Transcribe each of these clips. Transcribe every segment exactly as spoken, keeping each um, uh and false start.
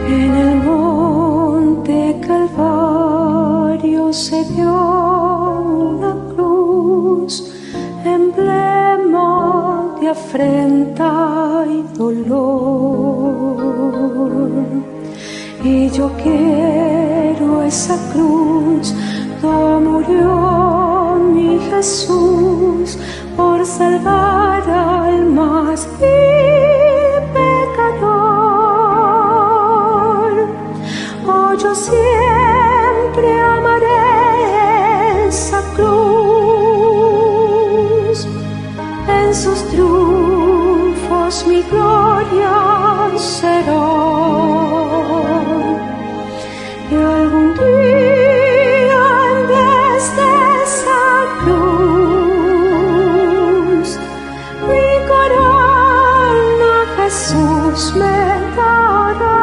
En el monte Calvario se dio una cruz, emblema de afrenta y dolor. Y yo quiero esa cruz, donde murió mi Jesús por salvar almas y pecador. Oh, yo siempre amaré esa cruz, en sus triunfos mi gloria será. Y algún día en vez de esa cruz, mi corona Jesús me dará.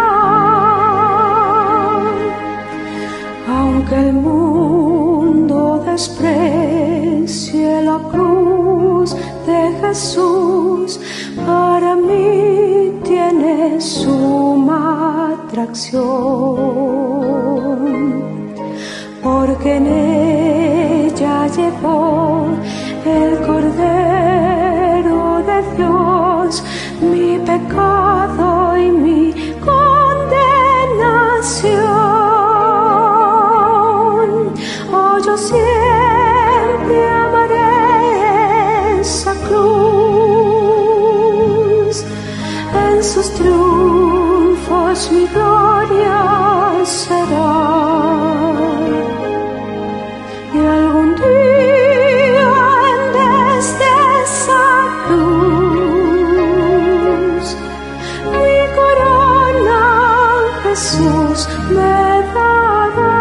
Aunque el mundo desprecie la cruz de Jesús, para mí tiene suma atracción, porque en ella llevó el Cordero de Dios mi pecado y mi condenación. Oh, yo siempre amaré esa cruz, en sus triunfos mi gloria será. Y algún día en vez de esa cruz, mi corona Jesús me dará.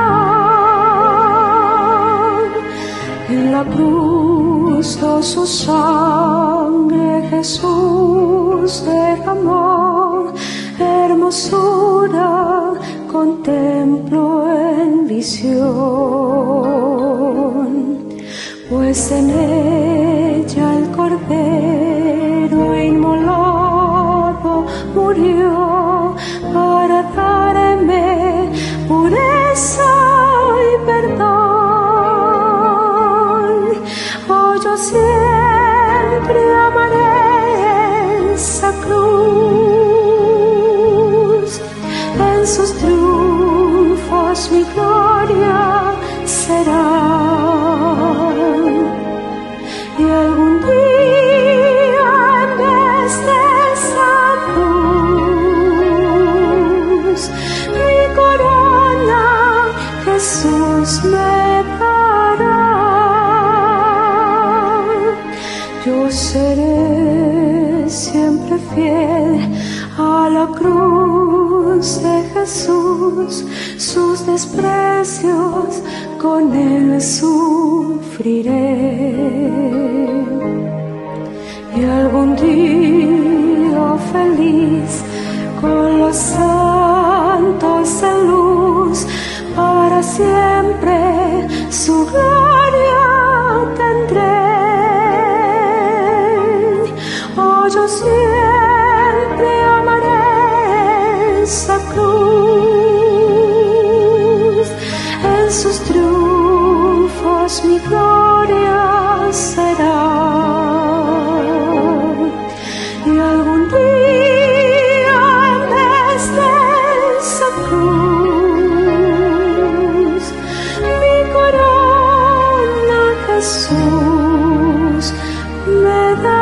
En la cruz dio su sangre, Jesús derramó hermosura, contemplo en visión, pues en ella el Cordero inmolado murió para darme pureza y perdón. Oh, yo siempre amaré esa cruz, en sus triunfos mi gloria será. Y algún día en vez de esa cruz, mi corona Jesús me dará. Yo seré siempre fiel a la cruz de Jesús, sus desprecios con él sufriré. Y algún día feliz con los santos en luz, para siempre su gloria tendré. Oh, yo siempre amaré esa cruz, en sus triunfos mi gloria será. Y algún día en vez de esa cruz, mi corona Jesús me da.